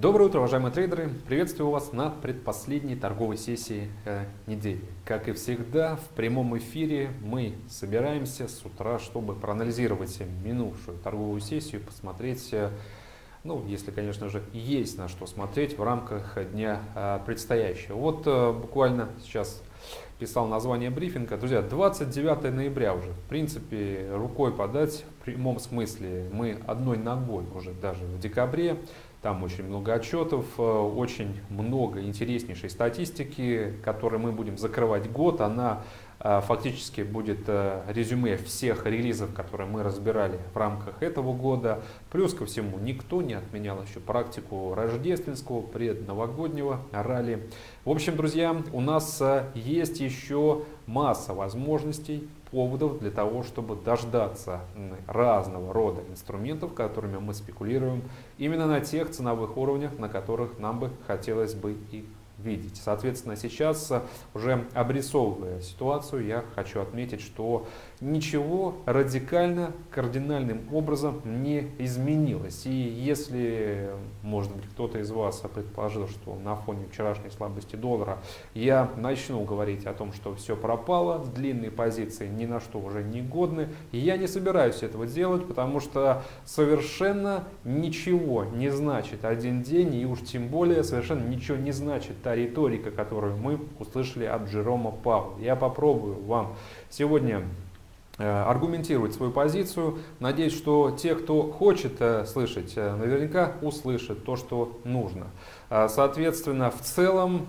Доброе утро, уважаемые трейдеры! Приветствую вас на предпоследней торговой сессии недели. Как и всегда, в прямом эфире мы собираемся с утра, чтобы проанализировать минувшую торговую сессию, посмотреть, ну, если, конечно же, есть на что смотреть в рамках дня предстоящего. Вот буквально сейчас писал название брифинга. Друзья, 29 ноября уже, в принципе, рукой подать в прямом смысле. Мы одной ногой уже даже в декабре. Там очень много отчетов, очень много интереснейшей статистики, которой мы будем закрывать год. Она фактически будет резюме всех релизов, которые мы разбирали в рамках этого года. Плюс ко всему, никто не отменял еще практику рождественского, предновогоднего ралли. В общем, друзья, у нас есть еще масса возможностей, поводов для того, чтобы дождаться разного рода инструментов, которыми мы спекулируем, именно на тех ценовых уровнях, на которых нам бы хотелось бы их видеть. Соответственно, сейчас, уже обрисовывая ситуацию, я хочу отметить, что ничего радикально, кардинальным образом не изменилось. И если, может быть, кто-то из вас предположил, что на фоне вчерашней слабости доллара я начну говорить о том, что все пропало, длинные позиции ни на что уже не годны, я не собираюсь этого делать, потому что совершенно ничего не значит один день, и уж тем более совершенно ничего не значит та риторика, которую мы услышали от Джерома Пауэлла. Я попробую вам сегодня аргументировать свою позицию. Надеюсь, что те, кто хочет слышать, наверняка услышат то, что нужно. Соответственно, в целом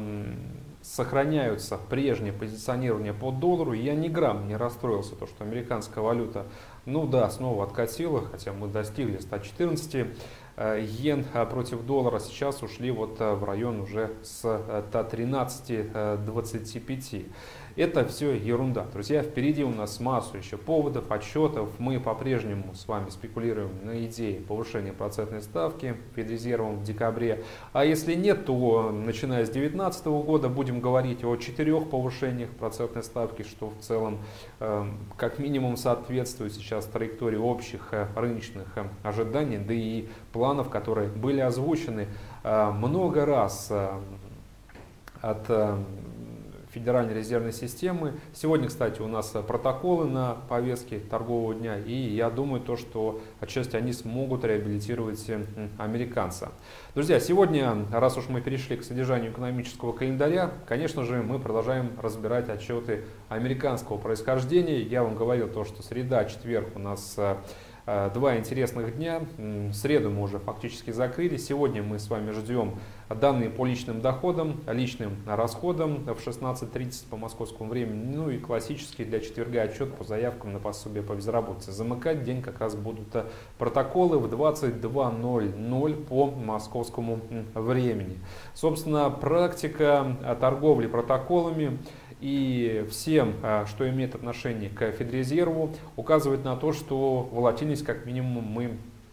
сохраняются прежние позиционирования по доллару. Я ни грамма не расстроился, то, что американская валюта, ну да, снова откатила, хотя мы достигли 114 йен против доллара, сейчас ушли вот в район уже с 113-25. Это все ерунда. Друзья, впереди у нас массу еще поводов, отчетов. Мы по-прежнему с вами спекулируем на идее повышения процентной ставки Федрезервом в декабре. А если нет, то начиная с 2019 года будем говорить о 4 повышениях процентной ставки, что в целом как минимум соответствует сейчас траектории общих рыночных ожиданий, да и планов, которые были озвучены много раз от Федеральной резервной системы. Сегодня, кстати, у нас протоколы на повестке торгового дня, и я думаю, что отчасти они смогут реабилитировать американца. Друзья, сегодня, раз уж мы перешли к содержанию экономического календаря, конечно же, мы продолжаем разбирать отчеты американского происхождения. Я вам говорил что среда, четверг у нас два интересных дня. Среду мы уже фактически закрыли. Сегодня мы с вами ждем данные по личным доходам, личным расходам в 16:30 по московскому времени. Ну и классический для четверга отчет по заявкам на пособие по безработице. Замыкать день как раз будут протоколы в 22:00 по московскому времени. Собственно, практика торговли протоколами и всем, что имеет отношение к Федрезерву, указывает на то, что волатильность как минимум мы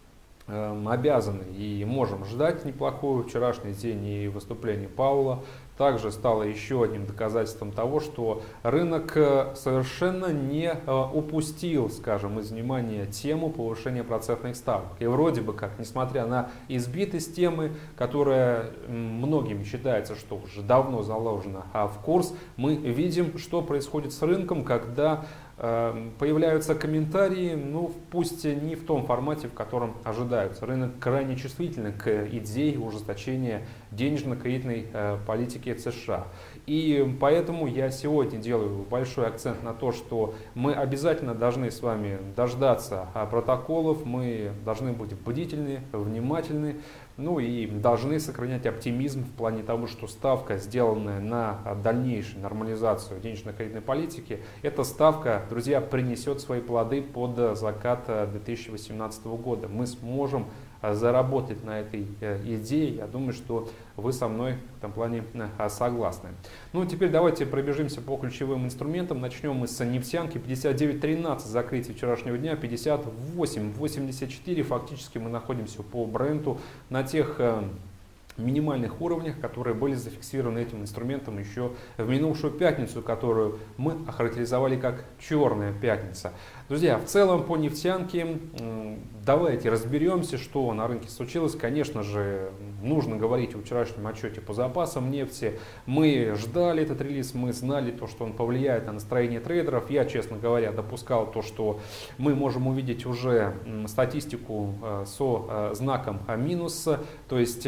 обязаны и можем ждать неплохую. Вчерашний день и выступление Пауэлла также стало еще одним доказательством того, что рынок совершенно не упустил, скажем, из внимания тему повышения процентных ставок. И вроде бы как, несмотря на избитость темы, которая многими считается, что уже давно заложена в курс, мы видим, что происходит с рынком, когда появляются комментарии, ну пусть не в том формате, в котором ожидаются. Рынок крайне чувствителен к идее ужесточения денежно-кредитной политики США. И поэтому я сегодня делаю большой акцент на то, что мы обязательно должны с вами дождаться протоколов, мы должны быть бдительны, внимательны, ну и должны сохранять оптимизм в плане того, что ставка, сделанная на дальнейшую нормализацию денежно-кредитной политики, эта ставка, друзья, принесет свои плоды под закат 2018 года. Мы сможем заработать на этой идее. Я думаю, что вы со мной в этом плане согласны. Ну, теперь давайте пробежимся по ключевым инструментам. Начнем мы с нефтянки. 59.13 закрытие вчерашнего дня, 58.84. Фактически мы находимся по бренду на тех минимальных уровнях, которые были зафиксированы этим инструментом еще в минувшую пятницу, которую мы охарактеризовали как черная пятница. Друзья, в целом по нефтянке давайте разберемся, что на рынке случилось. Конечно же, нужно говорить о вчерашнем отчете по запасам нефти. Мы ждали этот релиз, мы знали то, что он повлияет на настроение трейдеров. Я, честно говоря, допускал то, что мы можем увидеть уже статистику со знаком минус. То есть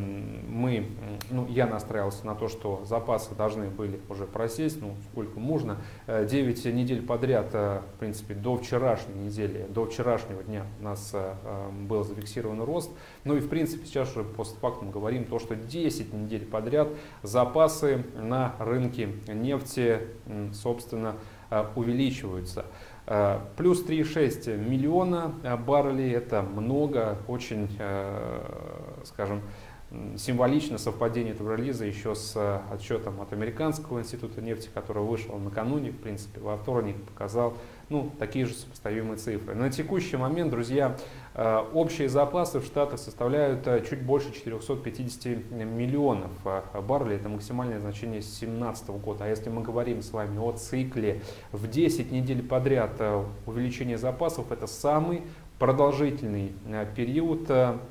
я настраивался на то, что запасы должны были уже просесть, сколько можно. 9 недель подряд, в принципе, до вчерашней недели, до вчерашнего дня у нас был зафиксирован рост. Ну и в принципе сейчас уже постфактум говорим то, что 10 недель подряд запасы на рынке нефти, собственно, увеличиваются. Плюс 3,6 миллиона баррелей, это много, очень, скажем, символично совпадение этого релиза еще с отчетом от Американского института нефти, который вышел накануне, в принципе, во вторник, показал такие же сопоставимые цифры. На текущий момент, друзья, общие запасы в Штатах составляют чуть больше 450 миллионов баррелей. Это максимальное значение с 2017 года. А если мы говорим с вами о цикле в 10 недель подряд увеличения запасов, это самый продолжительный период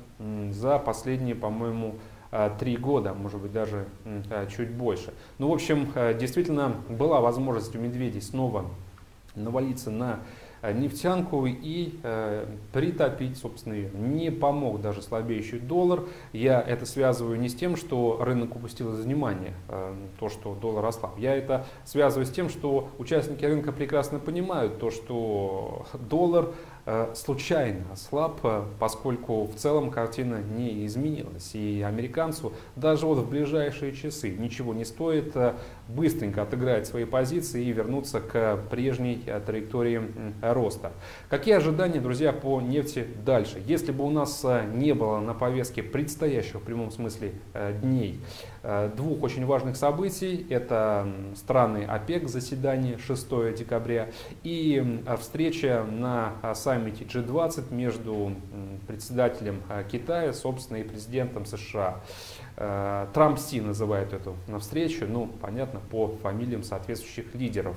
за последние, по-моему, 3 года, может быть, даже чуть больше. В общем, действительно была возможность у медведей снова навалиться на нефтянку и притопить, собственно, ее. Не помог даже слабеющий доллар. Я это связываю не с тем, что рынок упустил из внимания то, что доллар ослаб. Я это связываю с тем, что участники рынка прекрасно понимают то, что доллар случайно ослаб, поскольку в целом картина не изменилась. И американцу даже в ближайшие часы ничего не стоит быстренько отыграть свои позиции и вернуться к прежней траектории роста. Какие ожидания, друзья, по нефти дальше? Если бы у нас не было на повестке предстоящих в прямом смысле дней двух очень важных событий, это страны ОПЕК, заседание 6 декабря и встреча на саммите G20 между председателем Китая, собственно, и президентом США. Трамп-Си называют эту встречу, понятно, по фамилиям соответствующих лидеров.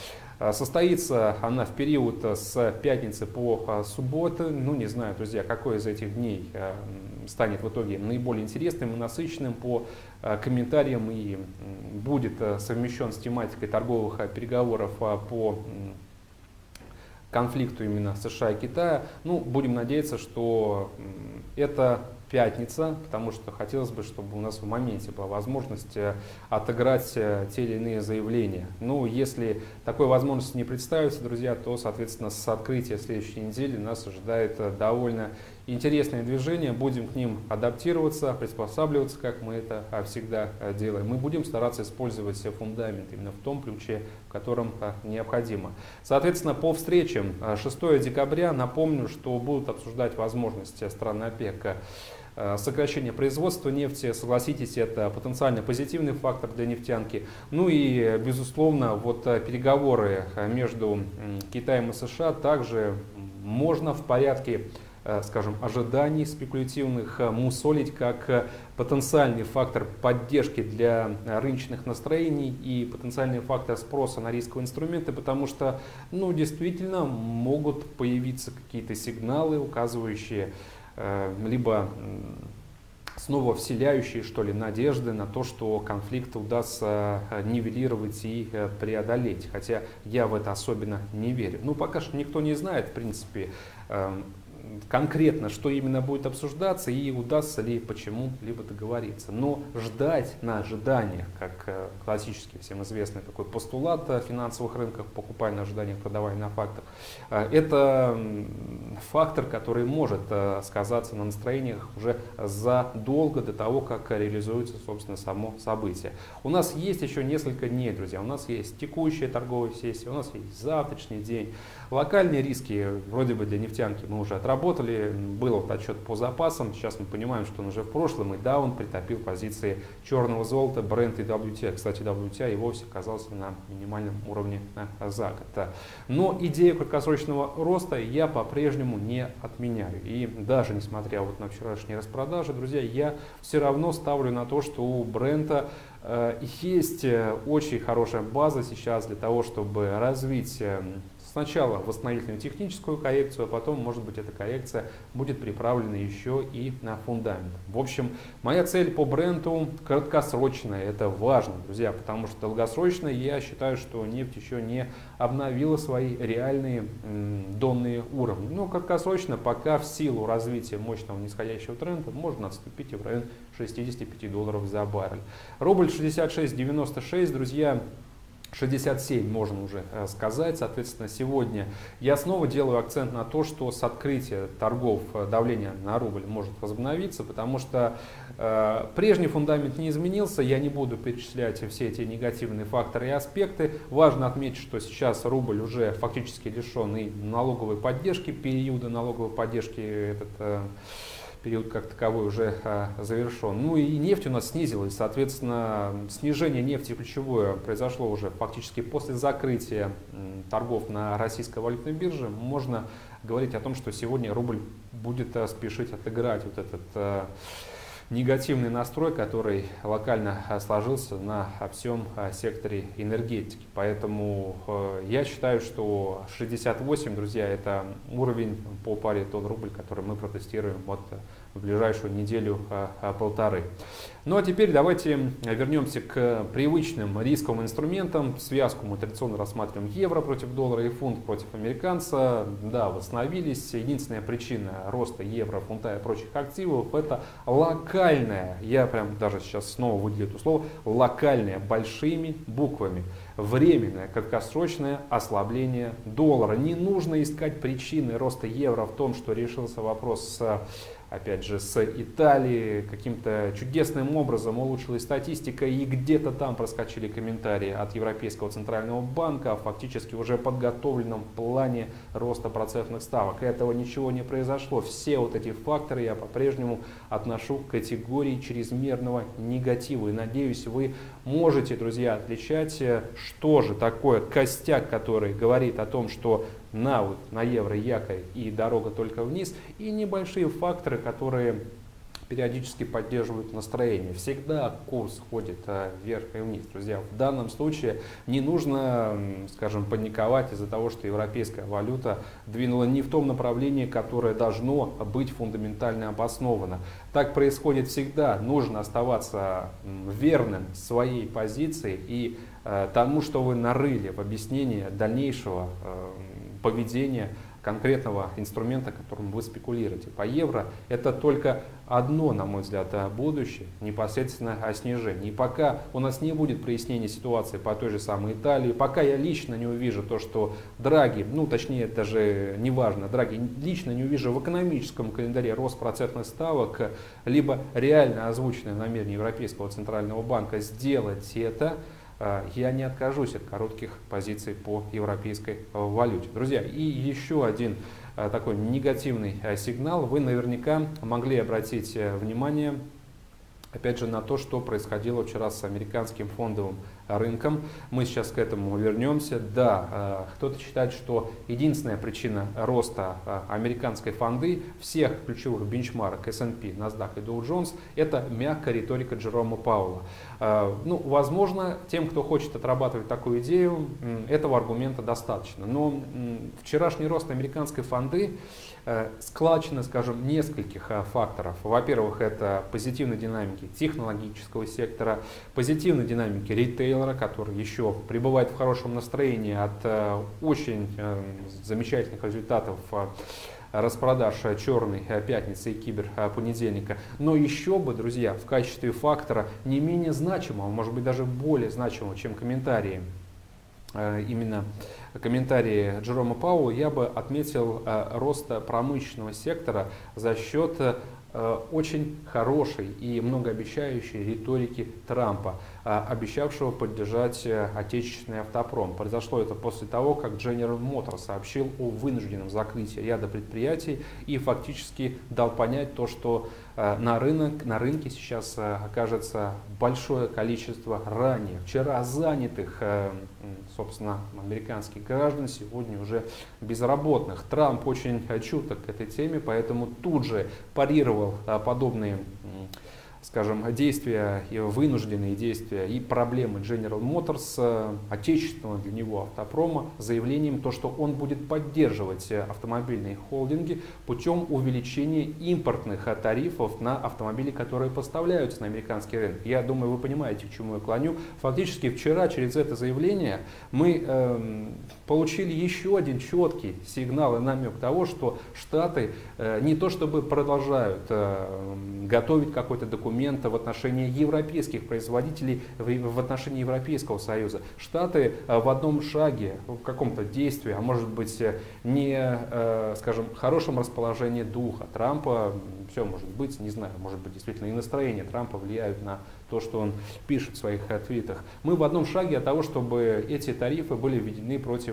Состоится она в период с пятницы по субботу. Не знаю, друзья, какой из этих дней станет в итоге наиболее интересным и насыщенным по комментариям и будет совмещен с тематикой торговых переговоров по конфликту именно США и Китая. Будем надеяться, что это пятница, потому что хотелось бы, чтобы у нас в моменте была возможность отыграть те или иные заявления. Если такой возможности не представится, друзья, то, соответственно, с открытия следующей недели нас ожидает довольно интересное движение. Будем к ним адаптироваться, приспосабливаться, как мы это всегда делаем. Мы будем стараться использовать фундамент именно в том ключе, в котором необходимо. Соответственно, по встречам 6 декабря, напомню, что будут обсуждать возможность стран ОПЕК сокращение производства нефти. Согласитесь, это потенциально позитивный фактор для нефтянки. И, безусловно, переговоры между Китаем и США также можно в порядке, скажем, ожиданий спекулятивных мусолить как потенциальный фактор поддержки для рыночных настроений и потенциальный фактор спроса на рисковые инструменты, потому что, действительно могут появиться какие-то сигналы, указывающие либо снова вселяющие, надежды на то, что конфликт удастся нивелировать и преодолеть. Хотя я в это особенно не верю. Пока что никто не знает, в принципе, конкретно, что именно будет обсуждаться и удастся ли почему-либо договориться. Но ждать на ожиданиях, как классический всем известный такой постулат финансовых рынков, покупай на ожиданиях, продавай на фактах, это фактор, который может сказаться на настроениях уже задолго до того, как реализуется, собственно, само событие. У нас есть еще несколько дней, друзья. У нас есть текущая торговая сессия, у нас есть завтрашний день. Локальные риски вроде бы для нефтянки мы уже отработали. Был отчет по запасам. Сейчас мы понимаем, что он уже в прошлом. И да, он притопил позиции черного золота, Brent и WTI. Кстати, WTI и вовсе оказался на минимальном уровне за год. Но идею краткосрочного роста я по-прежнему по-прежнему не отменяю. И даже несмотря вот на вчерашние распродажи, друзья, я все равно ставлю на то, что у Брента есть очень хорошая база сейчас для того, чтобы развить сначала восстановительную техническую коррекцию, а потом, может быть, эта коррекция будет приправлена еще и на фундамент. В общем, моя цель по Бренту краткосрочная, это важно, друзья, потому что долгосрочно я считаю, что нефть еще не обновила свои реальные донные уровни. Но краткосрочно, пока в силу развития мощного нисходящего тренда, можно отступить и в район $65 за баррель. Рубль 66.96, друзья. 67 можно уже сказать. Соответственно, сегодня я снова делаю акцент на то, что с открытия торгов давление на рубль может возобновиться, потому что прежний фундамент не изменился. Я не буду перечислять все эти негативные факторы и аспекты. Важно отметить, что сейчас рубль уже фактически лишен и налоговой поддержки, периода налоговой поддержки этот период как таковой уже завершен. Ну и нефть у нас снизилась, соответственно, снижение нефти ключевое произошло уже фактически после закрытия торгов на российской валютной бирже. Можно говорить о том, что сегодня рубль будет спешить отыграть вот этот негативный настрой, который локально сложился на всем секторе энергетики. Поэтому я считаю, что 68, друзья, это уровень по паре доллар-рубль, который мы протестируем вот в ближайшую неделю-полторы. Ну а теперь давайте вернемся к привычным рисковым инструментам. Связку мы традиционно рассматриваем евро против доллара и фунт против американца. Да, восстановились. Единственная причина роста евро, фунта и прочих активов — это локальная, я прям даже сейчас снова выделю это слово, локальная, большими буквами, временное, краткосрочное ослабление доллара. Не нужно искать причины роста евро в том, что решился вопрос с, опять же, с Италией, каким-то чудесным образом улучшилась статистика, и где-то там проскочили комментарии от Европейского центрального банка о фактически уже подготовленном плане роста процентных ставок. Этого ничего не произошло. Все вот эти факторы я по-прежнему отношу к категории чрезмерного негатива. И надеюсь, вы можете, друзья, отличать, что же такое костяк, который говорит о том, что на евро якорь и дорога только вниз, и небольшие факторы, которые периодически поддерживают настроение. Всегда курс ходит вверх и вниз. Друзья, в данном случае не нужно, скажем, паниковать из-за того, что европейская валюта двинула не в том направлении, которое должно быть фундаментально обосновано. Так происходит всегда. Нужно оставаться верным своей позиции и тому, что вы нарыли в объяснении дальнейшего поведения конкретного инструмента, которым вы спекулируете. По евро это только одно, на мой взгляд, будущее, непосредственно о снижении. И пока у нас не будет прояснения ситуации по той же самой Италии, пока я лично не увижу то, что Драги, точнее даже не важно, Драги лично не увижу в экономическом календаре рост процентных ставок, либо реально озвученное намерение Европейского центрального банка сделать это, я не откажусь от коротких позиций по европейской валюте. Друзья, и еще один такой негативный сигнал. Вы наверняка могли обратить внимание, опять же, на то, что происходило вчера с американским фондовым рынком. Мы сейчас к этому вернемся. Да, кто-то считает, что единственная причина роста американской фонды всех ключевых бенчмарок S&P, NASDAQ и Dow Jones — это мягкая риторика Джерома Пауэлла. Возможно, тем, кто хочет отрабатывать такую идею, этого аргумента достаточно. Но вчерашний рост американской фонды складчина, скажем, нескольких факторов. Во-первых, это позитивной динамики технологического сектора, позитивной динамики ритейлера, который еще пребывает в хорошем настроении от очень замечательных результатов распродаж черной пятницы и киберпонедельника. Но еще бы, друзья, в качестве фактора не менее значимого, может быть даже более значимого, чем комментарии, именно комментарии Джерома Пауэлла, я бы отметил рост промышленного сектора за счет очень хорошей и многообещающей риторики Трампа, обещавшего поддержать отечественный автопром. Произошло это после того, как General Motors сообщил о вынужденном закрытии ряда предприятий и фактически дал понять то, что на рынке сейчас окажется большое количество ранее вчера занятых, собственно, американских граждан сегодня уже безработных. Трамп очень чуток к этой теме, поэтому тут же парировал подобные, скажем, действия, вынужденные действия и проблемы General Motors, отечественного для него автопрома, заявлением, что он будет поддерживать автомобильные холдинги путем увеличения импортных тарифов на автомобили, которые поставляются на американский рынок. Я думаю, вы понимаете, к чему я клоню. Фактически вчера через это заявление мы получили еще один четкий сигнал и намек того, что Штаты не то чтобы продолжают готовить какой-то документ в отношении европейских производителей, в отношении Европейского Союза. Штаты в одном шаге, в каком-то действии, а может быть не, скажем, хорошем расположении духа Трампа, все может быть, не знаю, может быть действительно и настроение Трампа влияют на то, что он пишет в своих твитах. Мы в одном шаге от того, чтобы эти тарифы были введены против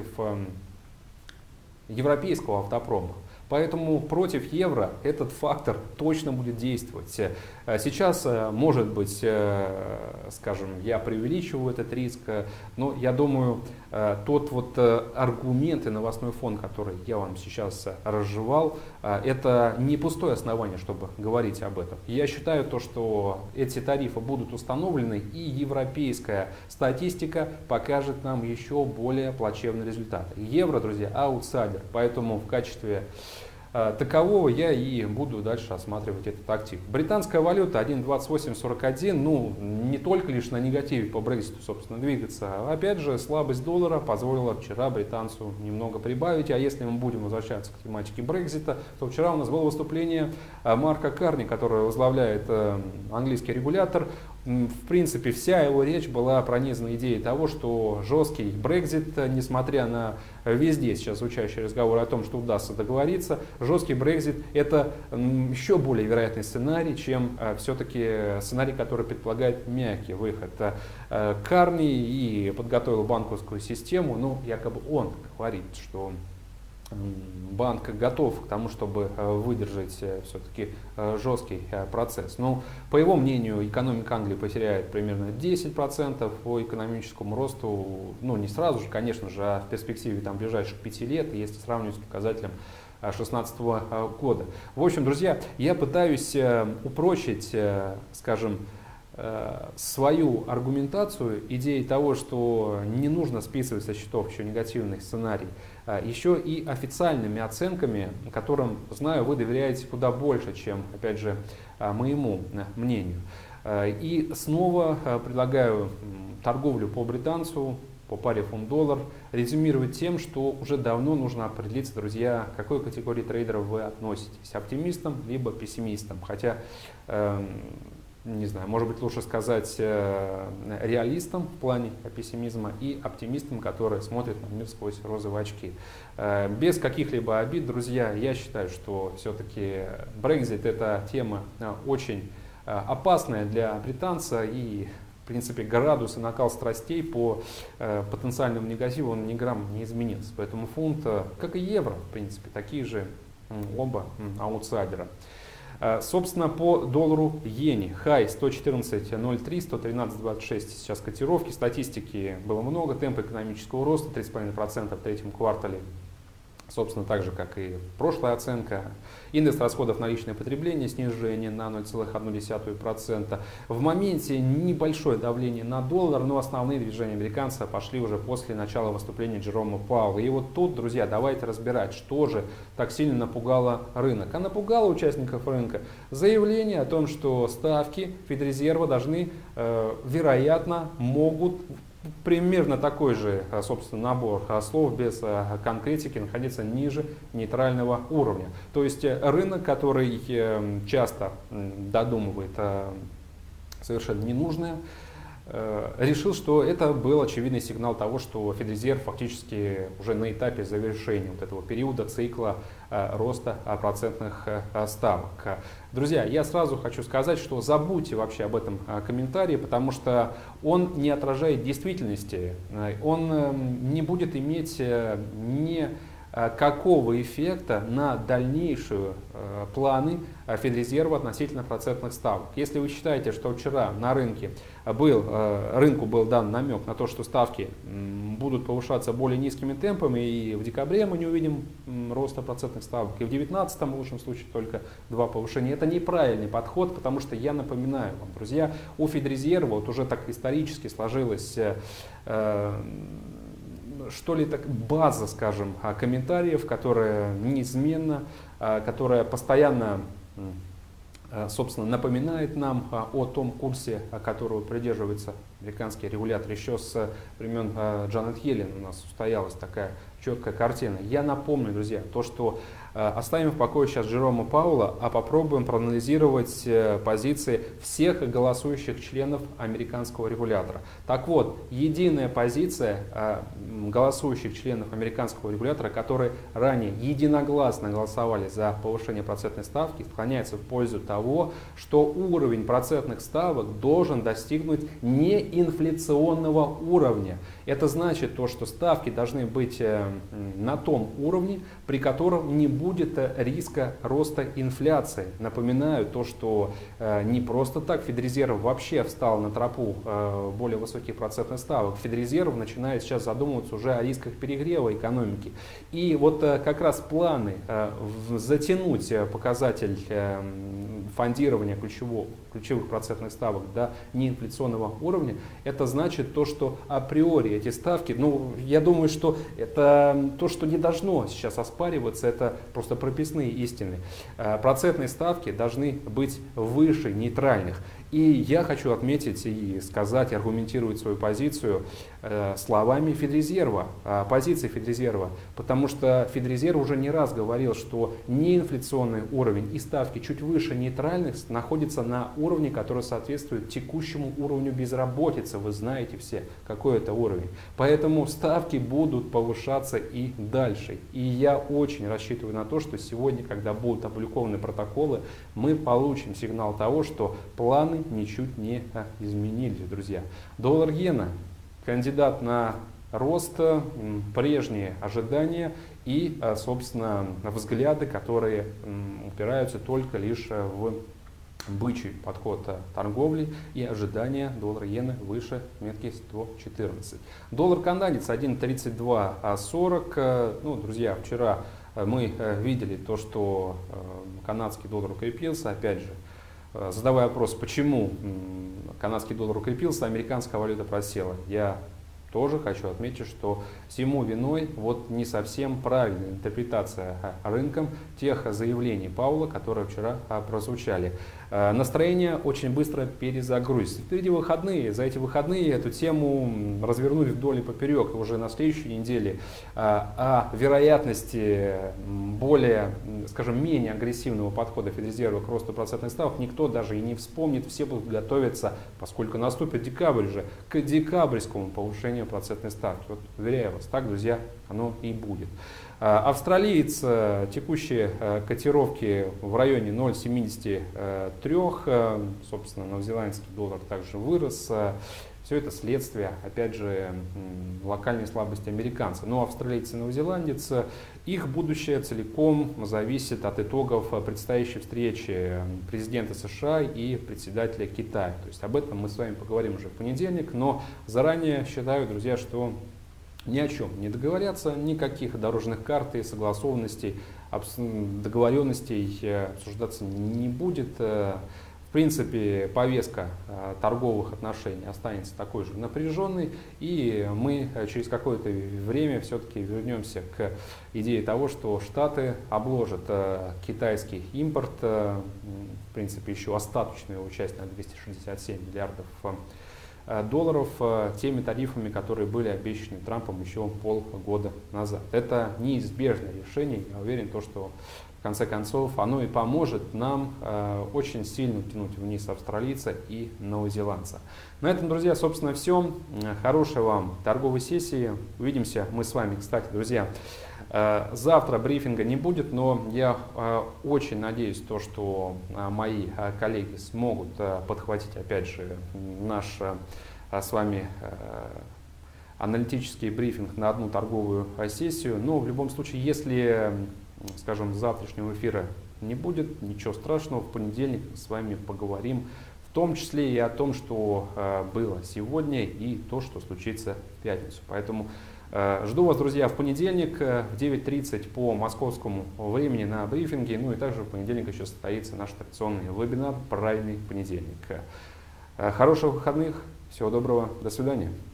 европейского автопрома. Поэтому против евро этот фактор точно будет действовать. Сейчас, может быть, скажем, я преувеличиваю этот риск, но я думаю, тот вот аргумент и новостной фон, который я вам сейчас разжевал, это не пустое основание, чтобы говорить об этом. Я считаю, что эти тарифы будут установлены, и европейская статистика покажет нам еще более плачевный результат. Евро, друзья, аутсайдер, поэтому в качестве такового я и буду дальше осматривать этот актив. Британская валюта 1.2841, не только лишь на негативе по Брекситу, собственно, двигаться. Опять же, слабость доллара позволила вчера британцу немного прибавить. А если мы будем возвращаться к тематике Брексита, то вчера у нас было выступление Марка Карни, который возглавляет английский регулятор. В принципе, вся его речь была пронизана идеей того, что жесткий Брексит, несмотря на везде сейчас звучащие разговоры о том, что удастся договориться, жесткий Брексит это еще более вероятный сценарий, чем все-таки сценарий, который предполагает мягкий выход. Карни и подготовил банковскую систему, якобы он говорит, что банк готов к тому, чтобы выдержать все-таки жесткий процесс. Но, по его мнению, экономика Англии потеряет примерно 10% по экономическому росту, не сразу же, конечно же, а в перспективе ближайших 5 лет, если сравнивать с показателем 2016 года. В общем, друзья, я пытаюсь упрочить, скажем, свою аргументацию идеей того, что не нужно списывать со счетов еще негативный сценарий, еще и официальными оценками, которым, знаю, вы доверяете куда больше, чем, опять же, моему мнению. И снова предлагаю торговлю по британцу, по паре фунт-доллар, резюмировать тем, что уже давно нужно определиться, друзья, к какой категории трейдеров вы относитесь, оптимистам либо пессимистам. Хотя не знаю, может быть лучше сказать реалистам в плане пессимизма и оптимистам, которые смотрят на мир сквозь розовые очки. Без каких-либо обид, друзья, я считаю, что все-таки Brexit это тема очень опасная для британца, и в принципе градус и накал страстей по потенциальному негативу он ни грамма не изменился. Поэтому фунт, как и евро, в принципе, такие же оба аутсайдера. Собственно, по доллару иене. Хай 114.03, 113.26 сейчас котировки. Статистики было много. Темп экономического роста 3,5% в третьем квартале. Собственно, так же, как и прошлая оценка. Индекс расходов на личное потребление, снижение на 0,1%. В моменте небольшое давление на доллар, но основные движения американца пошли уже после начала выступления Джерома Пауэлла. И вот тут, друзья, давайте разбирать, что же так сильно напугало рынок. А напугало участников рынка заявление о том, что ставки Федрезерва должны, вероятно, могут примерно такой же, собственно, набор слов без конкретики находиться ниже нейтрального уровня. То есть рынок, который часто додумывает совершенно ненужное, решил, что это был очевидный сигнал того, что Федрезерв фактически уже на этапе завершения вот этого периода цикла роста процентных ставок. Друзья, я сразу хочу сказать, что забудьте вообще об этом комментарии, потому что он не отражает действительности, он не будет иметь ни какого эффекта на дальнейшие планы Федрезерва относительно процентных ставок. Если вы считаете, что вчера на рынку был дан намек на то, что ставки будут повышаться более низкими темпами, и в декабре мы не увидим роста процентных ставок, и в 2019 в лучшем случае только 2 повышения, это неправильный подход, потому что я напоминаю вам, друзья, у Федрезерва вот уже так исторически сложилась что ли так база, скажем, комментариев, которая неизменно, которая постоянно, собственно, напоминает нам о том курсе, которого придерживается американский регулятор. Еще с времен Джанет Йеллен у нас устоялась такая четкая картина. Я напомню, друзья, то, что оставим в покое сейчас Джерома Пауэлла, а попробуем проанализировать позиции всех голосующих членов американского регулятора. Так вот, единая позиция голосующих членов американского регулятора, которые ранее единогласно голосовали за повышение процентной ставки, склоняется в пользу того, что уровень процентных ставок должен достигнуть неинфляционного уровня. Это значит то, что ставки должны быть на том уровне, при котором не будет риска роста инфляции. Напоминаю то, что не просто так Федрезерв вообще встал на тропу более высоких процентных ставок. Федрезерв начинает сейчас задумываться уже о рисках перегрева экономики. И вот как раз планы затянуть показатель фондирования ключевых процентных ставок до неинфляционного уровня, это значит то, что априори эти ставки, я думаю, что это то, что не должно сейчас оспариваться, это просто прописные истины. Процентные ставки должны быть выше нейтральных. И я хочу отметить и сказать, аргументировать свою позицию словами Федрезерва, позицией Федрезерва, потому что Федрезерв уже не раз говорил, что неинфляционный уровень и ставки чуть выше нейтральных находятся на уровне, который соответствует текущему уровню безработицы. Вы знаете все, какой это уровень. Поэтому ставки будут повышаться и дальше. И я очень рассчитываю на то, что сегодня, когда будут опубликованы протоколы, мы получим сигнал того, что планы ничуть не изменились, друзья. Доллар-иена, кандидат на рост, прежние ожидания и, собственно, взгляды, которые упираются только лишь в бычий подход торговли и ожидания доллар-иены выше метки 114. Доллар-канадец 1.3240. Друзья, вчера мы видели то, что канадский доллар укрепился, опять же, задавая вопрос, почему канадский доллар укрепился, американская валюта просела. Я тоже хочу отметить, что всему виной не совсем правильная интерпретация рынком тех заявлений Пауэлла, которые вчера прозвучали. Настроение очень быстро перезагрузится. Впереди выходные. За эти выходные эту тему развернуть вдоль и поперек. И уже на следующей неделе о вероятности более, скажем, менее агрессивного подхода Федрезерва к росту процентных ставок никто даже и не вспомнит. Все будут готовиться, поскольку наступит декабрь же, к декабрьскому повышению процентной ставки. Уверяю вас, так, друзья, оно и будет. Австралиец, текущие котировки в районе 0,73, собственно, новозеландский доллар также вырос. Все это следствие, опять же, локальной слабости американцев. Но австралийцы и новозеландец, их будущее целиком зависит от итогов предстоящей встречи президента США и председателя Китая. То есть об этом мы с вами поговорим уже в понедельник, но заранее считаю, друзья, что ни о чем не договорятся, никаких дорожных карт и согласованностей, договоренностей обсуждаться не будет. В принципе, повестка торговых отношений останется такой же напряженной, и мы через какое-то время все-таки вернемся к идее того, что Штаты обложат китайский импорт, в принципе, еще остаточную его часть на 267 миллиардов долларов, теми тарифами, которые были обещаны Трампом еще полгода назад. Это неизбежное решение. Я уверен, что в конце концов оно и поможет нам очень сильно тянуть вниз австралийца и новозеландца. На этом, друзья, собственно, все. Хорошей вам торговой сессии. Увидимся мы с вами, кстати, друзья. Завтра брифинга не будет, но я очень надеюсь, что мои коллеги смогут подхватить, опять же, наш с вами аналитический брифинг на одну торговую сессию. Но в любом случае, если, скажем, завтрашнего эфира не будет, ничего страшного, в понедельник мы с вами поговорим, в том числе и о том, что было сегодня и то, что случится в пятницу. Поэтому жду вас, друзья, в понедельник в 9:30 по московскому времени на брифинге. Ну и также в понедельник еще состоится наш традиционный вебинар «Правильный понедельник». Хороших выходных, всего доброго, до свидания.